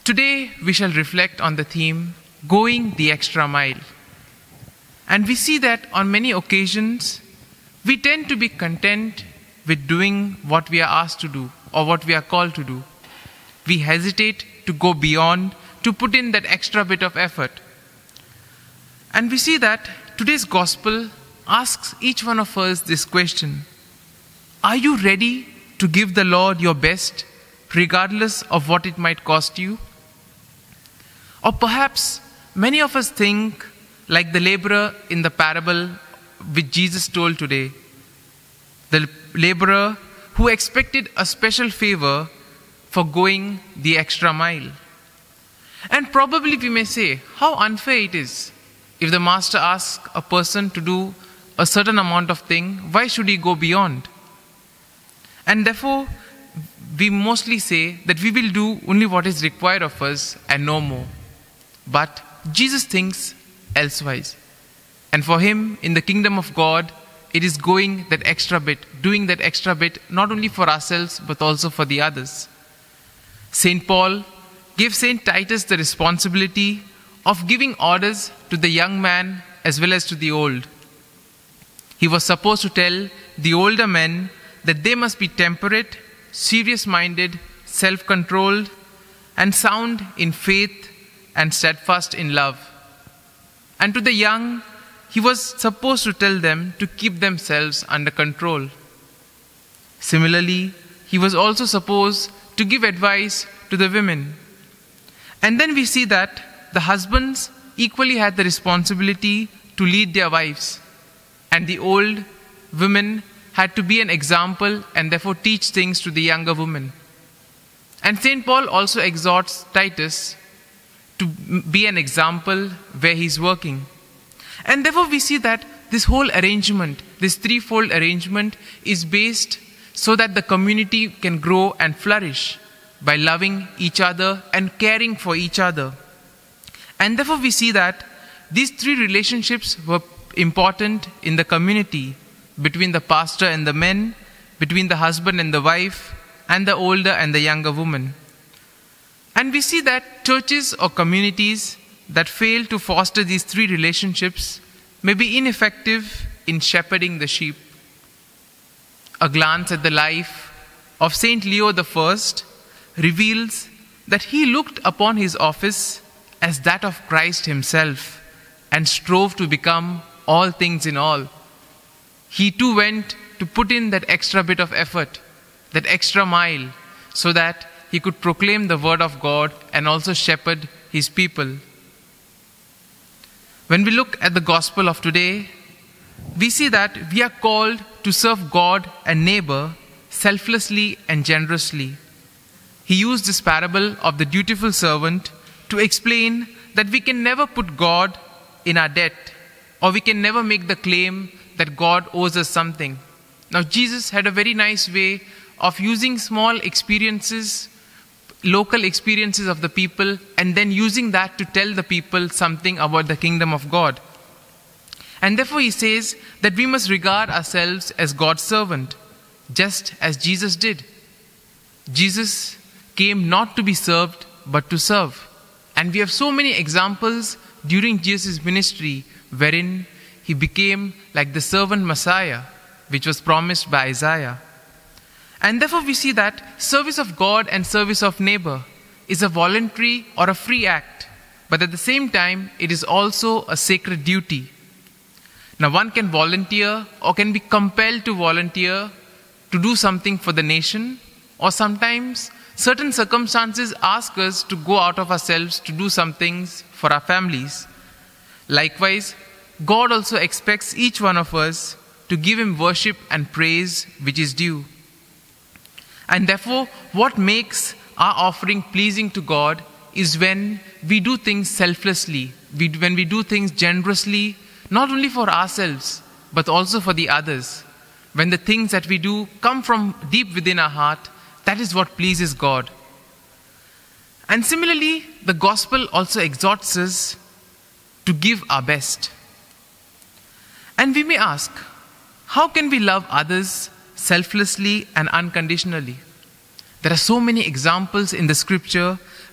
Today we shall reflect on the theme, Going the Extra Mile. And we see that on many occasions, we tend to be content with doing what we are asked to do or what we are called to do. We hesitate to go beyond, to put in that extra bit of effort. And we see that today's gospel asks each one of us this question: are you ready to give the Lord your best, regardless of what it might cost you? Or perhaps many of us think like the laborer in the parable which Jesus told today. The laborer who expected a special favor for going the extra mile. And probably we may say, how unfair it is. If the master asks a person to do a certain amount of thing, why should he go beyond? And therefore, we mostly say that we will do only what is required of us and no more. But Jesus thinks elsewise. And for him, in the kingdom of God, it is going that extra bit, doing that extra bit, not only for ourselves, but also for the others. St. Paul gave St. Titus the responsibility of giving orders to the young man as well as to the old. He was supposed to tell the older men that they must be temperate, serious-minded, self-controlled, and sound in faith and steadfast in love. And to the young, he was supposed to tell them to keep themselves under control. Similarly, he was also supposed to give advice to the women. And then we see that the husbands equally had the responsibility to lead their wives. And the old women had to be an example and therefore teach things to the younger women. And St. Paul also exhorts Titus to be an example where he's working. And therefore we see that this whole arrangement, this threefold arrangement, is based so that the community can grow and flourish by loving each other and caring for each other. And therefore we see that these three relationships were important in the community, between the pastor and the men, between the husband and the wife, and the older and the younger woman. And we see that churches or communities that fail to foster these three relationships may be ineffective in shepherding the sheep. A glance at the life of Saint Leo I reveals that he looked upon his office as that of Christ himself and strove to become all things in all. He too went to put in that extra bit of effort, that extra mile, so that he could proclaim the word of God and also shepherd his people. When we look at the gospel of today, we see that we are called to serve God and neighbor selflessly and generously. He used this parable of the dutiful servant to explain that we can never put God in our debt, or we can never make the claim that God owes us something. Now, Jesus had a very nice way of using small experiences, local experiences of the people, and then using that to tell the people something about the kingdom of God. And therefore he says that we must regard ourselves as God's servant, just as Jesus did. Jesus came not to be served, but to serve. And we have so many examples during Jesus' ministry wherein he became like the servant Messiah, which was promised by Isaiah. And therefore we see that service of God and service of neighbor is a voluntary or a free act, but at the same time it is also a sacred duty. Now one can volunteer or can be compelled to volunteer to do something for the nation, or sometimes certain circumstances ask us to go out of ourselves to do some things for our families. Likewise, God also expects each one of us to give him worship and praise which is due. And therefore, what makes our offering pleasing to God is when we do things selflessly, when we do things generously, not only for ourselves, but also for the others. When the things that we do come from deep within our heart, that is what pleases God. And similarly, the gospel also exhorts us to give our best. And we may ask, how can we love others selflessly and unconditionally? There are so many examples in the scripture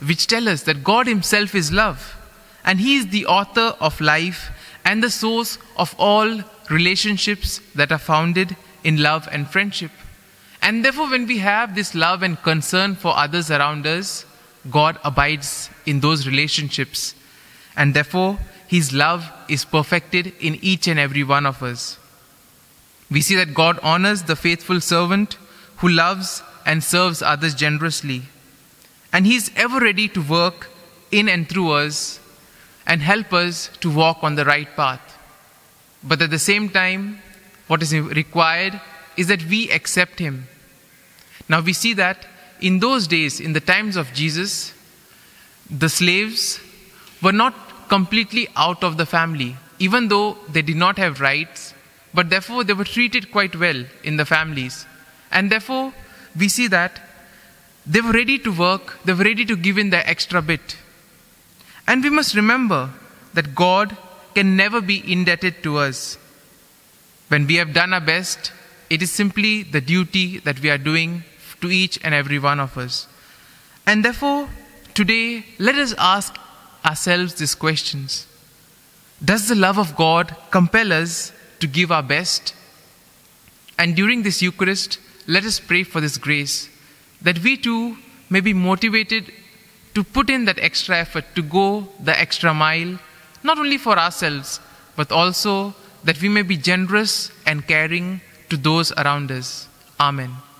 which tell us that God himself is love, and he is the author of life and the source of all relationships that are founded in love and friendship. And therefore, when we have this love and concern for others around us, God abides in those relationships. And therefore, his love is perfected in each and every one of us. We see that God honors the faithful servant who loves and serves others generously. And he is ever ready to work in and through us and help us to walk on the right path. But at the same time, what is required is that we accept him. Now we see that in those days, in the times of Jesus, the slaves were not completely out of the family, even though they did not have rights, but therefore they were treated quite well in the families. And therefore, we see that they were ready to work, they were ready to give in their extra bit. And we must remember that God can never be indebted to us. When we have done our best, it is simply the duty that we are doing to each and every one of us. And therefore, today, let us ask ourselves these questions. Does the love of God compel us to give our best? And during this Eucharist, let us pray for this grace, that we too may be motivated to put in that extra effort, to go the extra mile, not only for ourselves, but also that we may be generous and caring to those around us. Amen.